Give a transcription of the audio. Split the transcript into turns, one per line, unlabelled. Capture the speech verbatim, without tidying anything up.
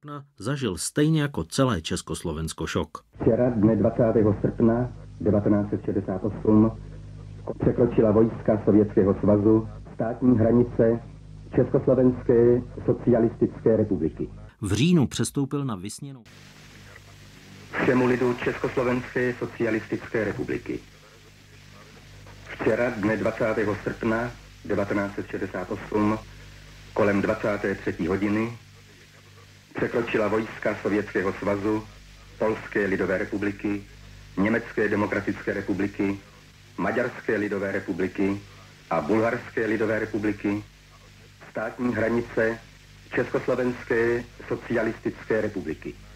srpna zažil stejně jako celé Československo šok.
Včera dne dvacátého srpna devatenáct set šedesát osm překročila vojska Sovětského svazu státní hranice Československé socialistické republiky.
V říjnu přestoupil na vysněnou
Všemu lidu Československé socialistické republiky. Včera dne dvacátého srpna devatenáct set šedesát osm kolem dvacáté třetí hodiny překročila vojska Sovětského svazu, Polské lidové republiky, Německé demokratické republiky, Maďarské lidové republiky a Bulharské lidové republiky státní hranice Československé socialistické republiky.